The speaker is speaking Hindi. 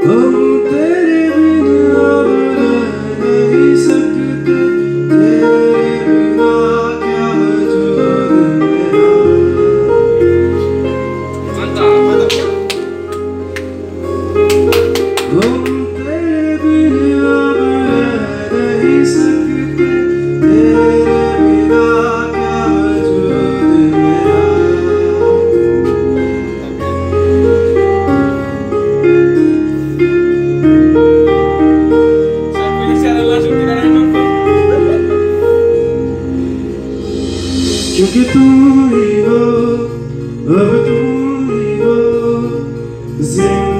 हम तेरे बिना रह नहीं सकते, तेरे बिना क्या वजूद मेरा। हम तेरे बिना रह नहीं सकते, तेरे बिना क्या वजूद मेरा। क्योंकि तुम ही हो, अब तुम ही हो जिंदगी।